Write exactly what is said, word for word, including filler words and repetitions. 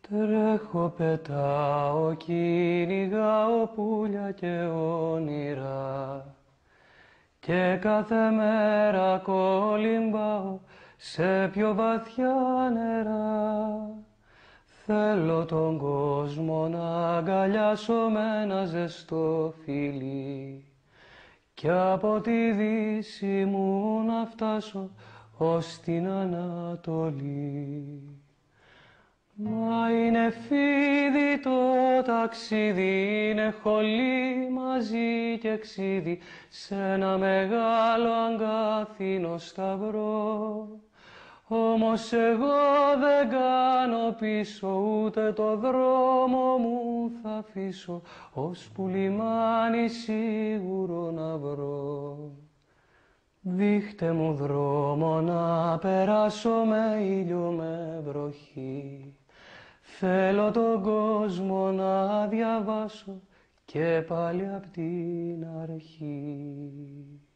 Τρέχω, πετάω, κυνηγάω πουλιά και όνειρα και κάθε μέρα κολυμπάω σε πιο βαθιά νερά. Θέλω τον κόσμο να αγκαλιάσω με ένα ζεστό φιλί κι από τη δύση μου να φτάσω ως την Ανατολή. Μα είναι φίδι το ταξίδι, είναι χολή μαζί και ξύδι σε ένα μεγάλο αγκάθινο σταυρό. Όμως εγώ δεν κάνω πίσω, ούτε το δρόμο μου θα αφήσω, ώσπου λιμάνι σίγουρο να βρω. Δείχτε μου δρόμο να περάσω με ήλιο, με βροχή. Θέλω τον κόσμο να διαβάσω και πάλι απ' την αρχή.